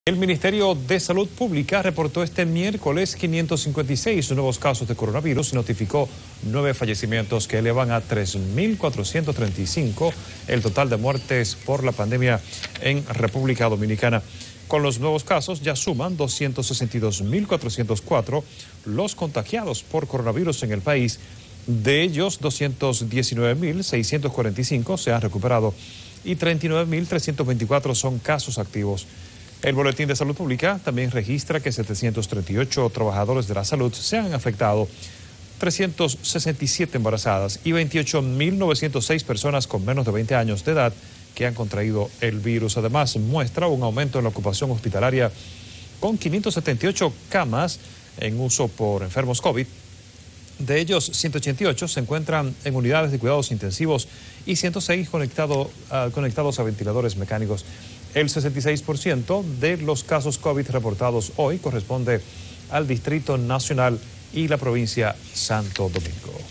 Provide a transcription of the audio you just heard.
El Ministerio de Salud Pública reportó este miércoles 556 nuevos casos de coronavirus y notificó 9 fallecimientos que elevan a 3.435 el total de muertes por la pandemia en República Dominicana. Con los nuevos casos ya suman 262.404 los contagiados por coronavirus en el país. De ellos, 219.645 se han recuperado y 39.324 son casos activos. El Boletín de Salud Pública también registra que 738 trabajadores de la salud se han afectado, 367 embarazadas y 28.906 personas con menos de 20 años de edad que han contraído el virus. Además, muestra un aumento en la ocupación hospitalaria con 578 camas en uso por enfermos COVID. De ellos, 188 se encuentran en unidades de cuidados intensivos y 106 conectados a ventiladores mecánicos. El 66% de los casos COVID reportados hoy corresponde al Distrito Nacional y la provincia Santo Domingo.